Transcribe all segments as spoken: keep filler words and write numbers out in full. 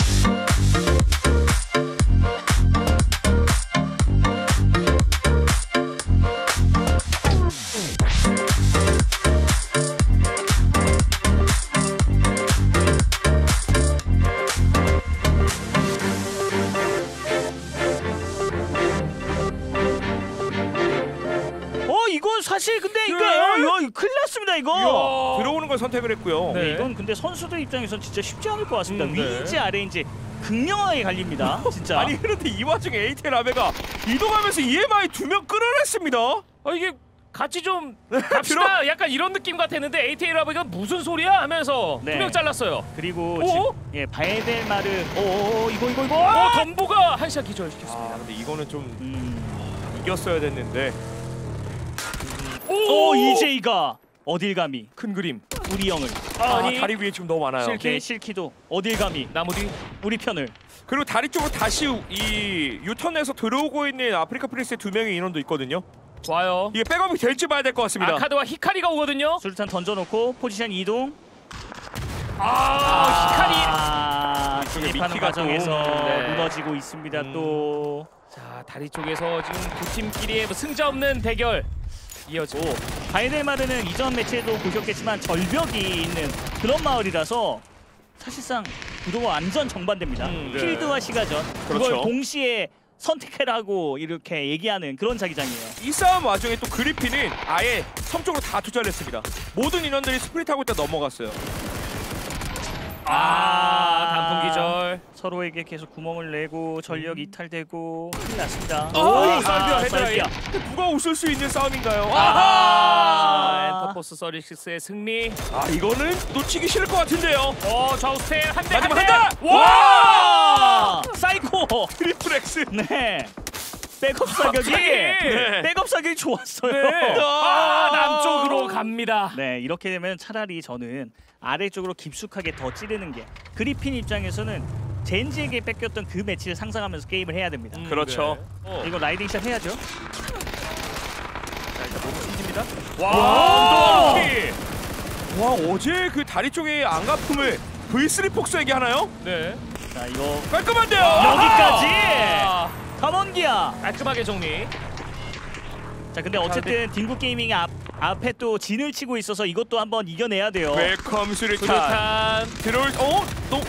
사실 근데 이거 네. 이거 큰일 났습니다 이거. 이야, 들어오는 걸 선택을 했고요. 네, 이건 근데 선수들 입장에선 진짜 쉽지 않을 것 같습니다. 음, 위인지 네. 아래인지 극명하게 갈립니다. 진짜. 아니 그런데 이 와중에 에이티엘 아베가 이동하면서 이엠아이 두 명 끌어냈습니다. 아 이게 같이 좀 갑시다 약간 이런 느낌 같았는데 에이티엘 아베가 무슨 소리야 하면서 네. 두 명 잘랐어요. 그리고 오? 지, 예 바에델마르 오 이거 이거 이거. 어 덤보가 한샷 기절시켰습니다. 아 근데 이거는 좀 음. 이겼어야 됐는데. 오, 오 이제이가 어딜 감히 큰 그림. 우리 형을. 아, 아니 다리 위에 지금 너무 많아요. 실키? 네, 실키도 어딜 감히 나무 뒤 우리 편을. 그리고 다리 쪽으로 다시 이 유턴에서 들어오고 있는 아프리카 프린스의 두 명의 인원도 있거든요. 좋아요. 이게 백업이 될지 봐야 될 것 같습니다. 아카드와 히카리가 오거든요. 수류탄 던져놓고 포지션 이동. 아, 히카리. 아, 이쪽에 진입하는 미키가 과정에서 또, 네. 무너지고 있습니다. 음. 또. 자 다리 쪽에서 지금 두 팀끼리의 뭐 승자 없는 대결 이어지고. 바에델마르는 이전 매치에도 보셨겠지만 절벽이 있는 그런 마을이라서 사실상 구도가 완전 정반대입니다. 음, 네. 필드와 시가전 그걸 그렇죠. 동시에 선택해라고 이렇게 얘기하는 그런 자기장이에요. 이 싸움 와중에 또 그리핀은 아예 섬 쪽으로 다 투자를 했습니다. 모든 인원들이 스프릿하고 있다 넘어갔어요. 아, 단풍 기절. 서로에게 계속 구멍을 내고 전력 이탈되고 큰일 났습니다. 오, 살비아 아, 헤드라인. 누가 웃을 수 있는 싸움인가요? 아, 아하! 엔터포스 서리식스의 승리. 아 이거는 놓치기 싫을 것 같은데요. 어, 좌우스텔 한 대, 한 마지막 대. 한 대! 와! 사이코! 트리플 X. 네. 백업 사격이 네. 백업 사격이 좋았어요. 네. 아, 남쪽으로 갑니다. 네, 이렇게 되면 차라리 저는 아래쪽으로 깊숙하게 더 찌르는 게 그리핀 입장에서는 젠지에게 뺏겼던 그 매치를 상상하면서 게임을 해야 됩니다. 음, 그렇죠. 네. 어. 이거 라이딩샷 해야죠. 자, 일단 몸 찢습니다. 와! 와, 와 어제 그 다리 쪽의 안가품을 브이 쓰리 폭스에게 하나요? 네. 자, 이거 깔끔한데요. 여기까지! 아, 감원기야! 깔끔하게 정리. 자, 근데 어쨌든 딩구 게이밍 앞, 앞에 또 진을 치고 있어서 이것도 한번 이겨내야 돼요. 웰컴 수류탄. 수류탄. 들어올 어? 또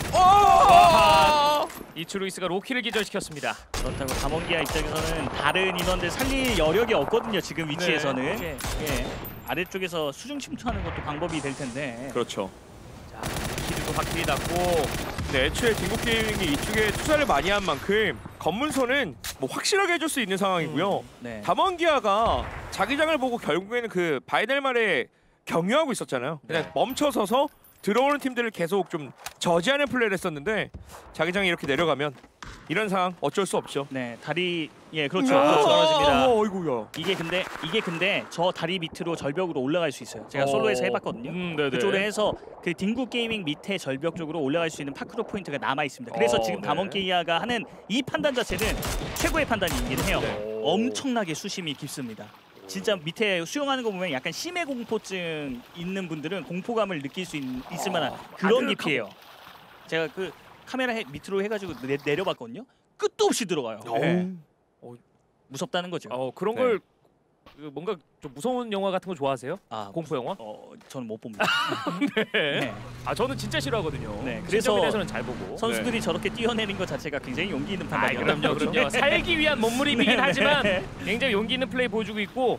어! 이츠루이스가 로키를 기절시켰습니다. 그렇다고 감원기아 입장에서는 다른 인원들 살릴 여력이 없거든요. 지금 위치에서는. 네. 예. 아래쪽에서 수중 침투하는 것도 방법이 될 텐데. 그렇죠. 자, 키드도 확실히 났고. 네, 애초에 딩국 게이밍이 이쪽에 투자를 많이 한 만큼 검문소는 뭐 확실하게 해줄 수 있는 상황이고요. 음, 네. 담원기아가 자기장을 보고 결국에는 그 바이델말에 경유하고 있었잖아요. 그냥 네. 멈춰서서 들어오는 팀들을 계속 좀 저지하는 플레이를 했었는데 자기장이 이렇게 내려가면 이런 상황 어쩔 수 없죠. 네, 다리 예, 그렇죠. 아, 그렇죠. 떨어집니다. 어이구야. 이게 근데 이게 근데 저 다리 밑으로 절벽으로 올라갈 수 있어요. 제가 어. 솔로에서 해봤거든요. 음, 네네. 그쪽으로 해서 그 딩구 게이밍 밑에 절벽 쪽으로 올라갈 수 있는 파크로 포인트가 남아 있습니다. 그래서 어, 지금 네. 담원기아가 하는 이 판단 자체는 최고의 판단이긴 해요. 네. 엄청나게 수심이 깊습니다. 진짜 밑에 수영하는 거 보면 약간 심해 공포증 있는 분들은 공포감을 느낄 수 있, 있을 만한 그런 깊이에요. 제가 그 카메라 해, 밑으로 해가지고 내, 내려봤거든요. 끝도 없이 들어가요. 네. 어. 무섭다는 거죠. 어, 그런 네. 걸 그 뭔가 좀 무서운 영화 같은 거 좋아하세요? 아, 공포 영화? 어, 저는 못 봅니다. 네. 네. 아, 저는 진짜 싫어하거든요. 네, 그래서 그래서 에서는 잘 보고. 선수들이 저렇게 뛰어내린 것 자체가 굉장히 용기 있는 아, 판단이에요. 그럼요, 그럼요. 살기 위한 몸무림이긴 네, 하지만 네. 굉장히 용기 있는 플레이 보여주고 있고.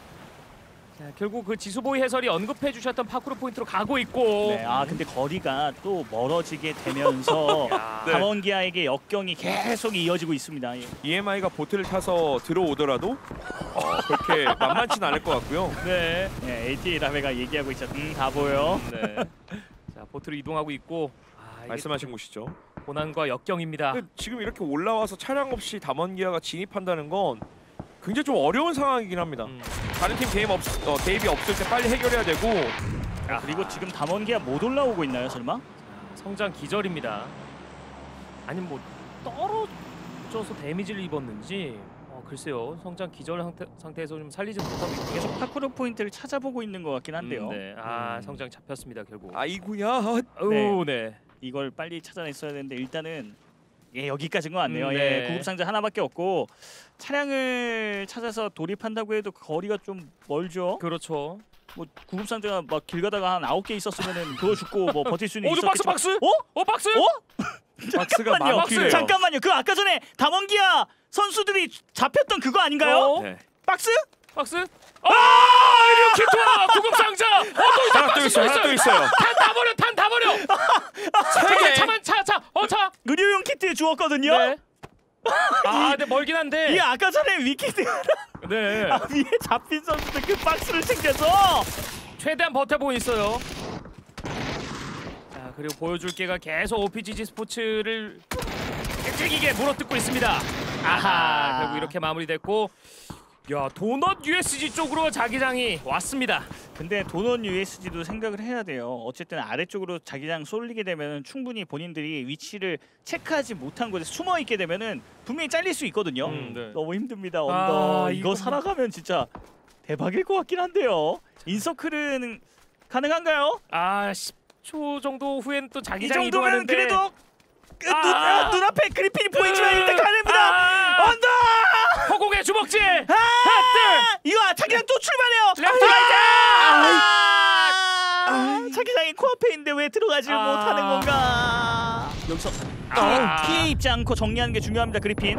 자, 결국 그 지수보이 해설이 언급해 주셨던 파쿠르 포인트로 가고 있고. 네, 아 근데 거리가 또 멀어지게 되면서 야. 네. 담원기아에게 역경이 계속 이어지고 있습니다. 예. 이엠아이가 보트를 타서 들어오더라도 어, 그렇게 만만치는 않을 것 같고요. 네. 네, 에이티에이 라베가 얘기하고 있죠. 음, 다 보여. 네. 자, 보트로 이동하고 있고. 아, 이게 말씀하신 곳이죠. 고난과 역경입니다. 근데 지금 이렇게 올라와서 차량 없이 담원기아가 진입한다는 건 굉장히 좀 어려운 상황이긴 합니다. 음. 다른 팀 게임 없, 어, 대입이 없을 때 빨리 해결해야 되고. 아, 그리고 지금 담원기아 못 올라오고 있나요, 설마? 성장 기절입니다. 아니면 뭐 떨어져서 데미지를 입었는지. 어, 글쎄요. 성장 기절 상태, 상태에서 좀 살리지 못하고 있고요. 계속 파쿠르 포인트를 찾아보고 있는 것 같긴 한데요. 음, 네. 아, 음. 성장 잡혔습니다, 결국. 아이구야. 오, 네. 이걸 빨리 찾아냈어야 되는데 일단은 예 여기까지인 것 같네요. 음, 예 네. 구급상자 하나밖에 없고 차량을 찾아서 돌입한다고 해도 거리가 좀 멀죠. 그렇죠. 뭐 구급상자가 막 길 가다가 한 아홉 개 있었으면은 그거 죽고 뭐 버틸 수는 오, 저 박스 있었겠지만 박스. 어? 어 박스. 어? 박스가 잠깐만요. 많기네요. 잠깐만요. 그 아까 전에 담원기아 선수들이 잡혔던 그거 아닌가요? 어? 네. 박스? 박스. 아 이리오 키토 구급상자. 어또 있어. 하나 또 박스 있어요. 하나 또 있어요. 탄다 버려. 탄다 버려. 세 개. 차만 차 차. 어 차. 의료용 키트 주었거든요. 네. 아 근데 멀긴 한데. 이게 아까 전에 위키드 네. 아, 위에 잡힌 선수들 그 박스를 챙겨서 최대한 버텨보고 있어요. 자 그리고 보여줄 게가 계속 오피지지 스포츠를 끈질기게 물어뜯고 있습니다. 아하 결국 이렇게 마무리됐고 야 도넛 유에스지 쪽으로 자기장이 왔습니다. 근데 도넛 유에스지도 생각을 해야 돼요. 어쨌든 아래쪽으로 자기장 쏠리게 되면 충분히 본인들이 위치를 체크하지 못한 곳에 숨어 있게 되면은 분명히 잘릴 수 있거든요. 음, 네. 너무 힘듭니다. 아, 언더 이거 이거 살아가면 진짜 대박일 것 같긴 한데요. 인서클은 가능한가요? 아 십 초 정도 후엔 또 이 자기장 정도면 이동하는데 그래도 그 아. 눈, 아, 눈앞에 그리핀이 보이지만 으. 일단 가냅니다. 아. 언더! 허공의 주먹질. 아! 이거 자기장 또 출발해요. 레프트 라이트. 아, 자기장이 코앞에 있는데 왜 들어가지 아. 못하는 건가? 여기서 아. 피해, 피해 입지 않고 정리하는 게 중요합니다. 그리핀.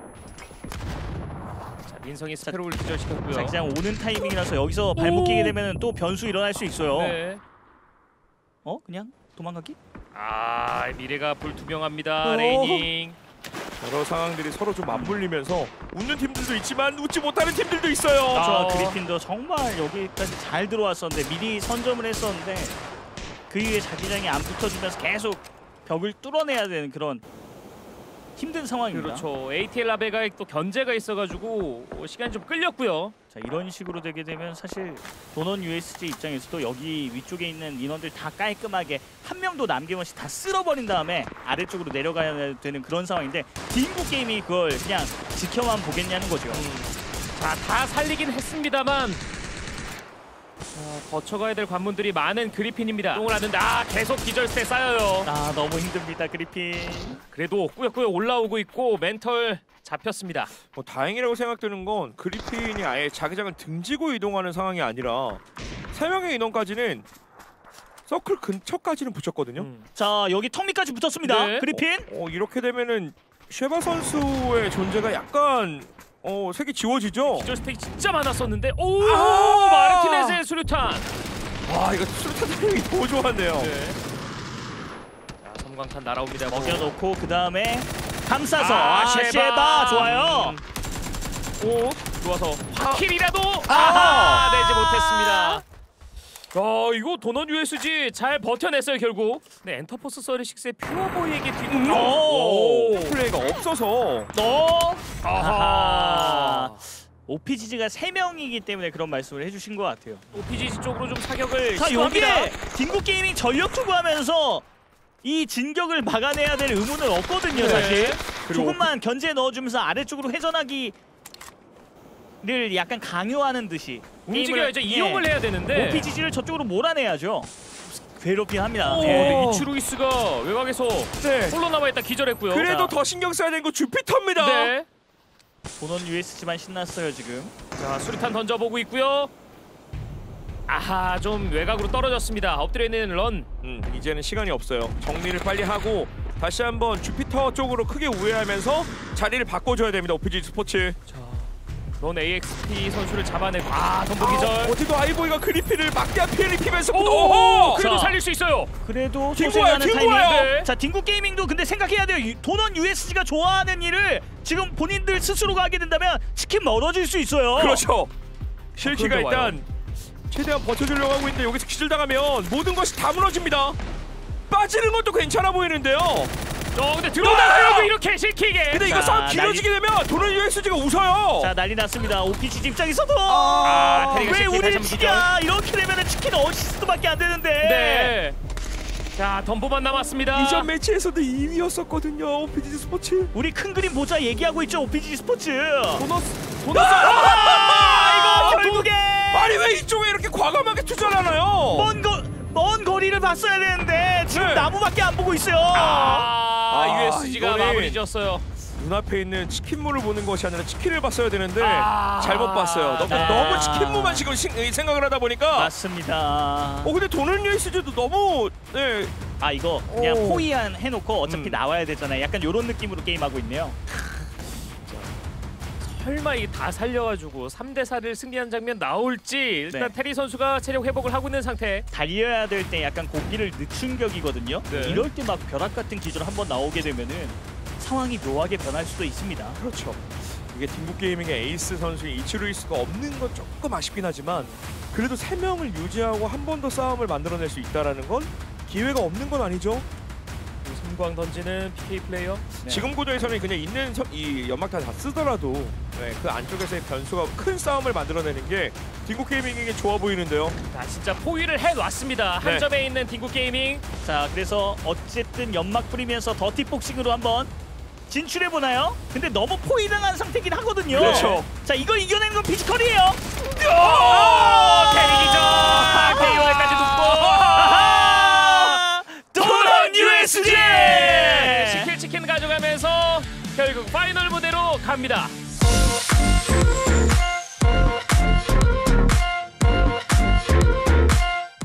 자 민성이 스페로를 기절시켰고요. 자기장 오는 타이밍이라서 여기서 발목 끼게 되면 또 변수 일어날 수 있어요. 네. 어? 그냥 도망가기? 아 미래가 불투명합니다. 오. 레이닝. 여러 상황들이 서로 좀 맞물리면서 웃는 팀들도 있지만 웃지 못하는 팀들도 있어요. 저 아. 그리핀도 정말 여기까지 잘 들어왔었는데 미리 선점을 했었는데 그 이후에 자기장이 안 붙어주면서 계속 벽을 뚫어내야 되는 그런 힘든 상황입니다. 그렇죠. 에이티엘 라베가에 또 견제가 있어가지고 시간이 좀 끌렸고요. 자 이런 식으로 되게 되면 사실 도넛 유에스지 입장에서도 여기 위쪽에 있는 인원들 다 깔끔하게 한 명도 남김없이 다 쓸어버린 다음에 아래쪽으로 내려가야 되는 그런 상황인데 딩구 게임이 그걸 그냥 지켜만 보겠냐는 거죠. 자, 다 살리긴 했습니다만 자, 거쳐가야 될 관문들이 많은 그리핀입니다. 이동을 하는데 아 계속 기절세 쌓여요. 아 너무 힘듭니다 그리핀. 그래도 꾸역꾸역 올라오고 있고 멘털 잡혔습니다. 뭐 다행이라고 생각되는 건 그리핀이 아예 자기장을 등지고 이동하는 상황이 아니라 세 명의 인원까지는 서클 근처까지는 붙였거든요. 음. 자 여기 턱밑까지 붙었습니다. 네. 그리핀. 어, 이렇게 되면은 쉐바 선수의 존재가 약간 어, 색이 지워지죠. 기절 스택이 진짜 많았었는데 오 아! 마르티네즈의 수류탄. 와 이거 수류탄 타이밍이 너무 좋았네요. 네. 자 섬광탄 날아옵니다. 먹여놓고 그 다음에 감싸서 아, 아, 쉐바. 쉐바 좋아요. 음. 오 좋아서 확킬이라도 아. 아, 내지 못했습니다. 어 이거 도넛 유에스지 잘 버텨냈어요 결국. 네 엔터포스 서리식스의 퓨어보이에게 뒤. 오. 플레이가 없어서 너 아하. 오피지지가 세 명이기 때문에 그런 말씀을 해주신 것 같아요. 오피지지 쪽으로 좀 사격을 자 시도합니다. 여기에 딩구 게이밍 전력 투구하면서 이 진격을 막아내야 될 의무는 없거든요. 네. 사실 그리고 조금만 견제 넣어주면서 아래쪽으로 회전하기를 약간 강요하는 듯이 움직여야죠. 게임을- 이용을 예. 해야 되는데. 오피지지를 저쪽으로 몰아내야죠. 괴롭긴 합니다. 오, 예. 근데 이츠루이스가 외곽에서 네. 홀로 남아있다 기절했고요. 그래도 자. 더 신경 써야 되는 건 주피터입니다. 네. 도넛 유에스지만 신났어요 지금. 자 수류탄 던져보고 있고요. 아하 좀 외곽으로 떨어졌습니다. 엎드려 있는 런. 음, 이제는 시간이 없어요. 정리를 빨리 하고 다시 한번 주피터 쪽으로 크게 우회하면서 자리를 바꿔줘야 됩니다. 오피지 스포츠. 자, 런 에이엑스피 선수를 잡아내고 아 덤보 아, 기절. 어디도 아이보이가 그리핀을 막대한 피해를 입히면서 오, 오호! 그래도 자. 살릴 수 있어요. 그래도 딩구예요, 소생하는 딩구예요. 타이밍. 네. 자 딩구 게이밍도 근데 생각해야 돼요. 유- 도넛 유에스지가 좋아하는 일을 지금 본인들 스스로가 하게 된다면 치킨 멀어질 수 있어요. 그렇죠. 실키가 그런데 일단 최대한 버텨주려고 하고 있는데 여기서 기절당하면 모든 것이 다 무너집니다. 빠지는 것도 괜찮아 보이는데요. 어 근데 들어오다가 이렇게 실키게. 근데 이거 자, 싸움 길어지게 되면 도넛 유에스지가 웃어요. 자 난리 났습니다. 오피지 입장에서도 아, 테리가 왜 실키 우리를 다시 치냐 이렇게 되면 치킨 어시스트밖에 안 되는데. 네. 자 덤보만 남았습니다. 이전 매치에서도 이 위였었거든요. 오피지 스포츠. 우리 큰 그림 보자 얘기하고 있죠 오피지 스포츠. 도넛 도넛. 아, 이거 결국에 아니 왜 이쪽에 이렇게 과감하게 투자를 하나요? 뭔 거 먼 거리를 봤어야 되는데 지금 네. 나무밖에 안 보고 있어요. 아, 아, 유에스지가 이거는- 마무리 지었어요. 눈앞에 있는 치킨무를 보는 것이 아니라 치킨을 봤어야 되는데 아, 잘못 봤어요. 너무, 네. 너무 치킨무만 지금 시- 생각을 하다 보니까 맞습니다. 어 근데 도는 유에스지도 너무 네 아 이거 그냥 오. 포위한 해놓고 어차피 음. 나와야 되잖아요. 약간 이런 느낌으로 게임하고 있네요. 설마 이 다 살려가지고 삼 대 사를 승리한 장면 나올지 일단 네. 테리 선수가 체력 회복을 하고 있는 상태. 달려야 될 때 약간 고기를 늦춘 격이거든요. 네. 이럴 때 막 벼락 같은 기술 한번 나오게 되면은 상황이 묘하게 변할 수도 있습니다. 그렇죠. 이게 딩고 게이밍의 에이스 선수인 이치루이스가 없는 건 조금 아쉽긴 하지만 그래도 세 명을 유지하고 한 번 더 싸움을 만들어낼 수 있다라는 건 기회가 없는 건 아니죠. 손광 던지는 피케이 플레이어. 네. 지금 구도에서는 그냥 있는 서, 이 연막탄 다 쓰더라도 네, 그 안쪽에서의 변수가 큰 싸움을 만들어내는 게 딩고 게이밍에게 좋아 보이는데요. 자, 진짜 포위를 해놨습니다. 한 네. 점에 있는 딩구 게이밍. 자 그래서 어쨌든 연막 뿌리면서 더티 복싱으로 한번 진출해 보나요? 근데 너무 포위당한 상태긴 하거든요. 그렇죠. 자 이걸 이겨내는 건 피지컬이에요. 오, 테리기죠. 케이오에까지 눕고. 도란 유에스지! 치킨 치킨 가져가면서 결국 파이널 무대로 갑니다.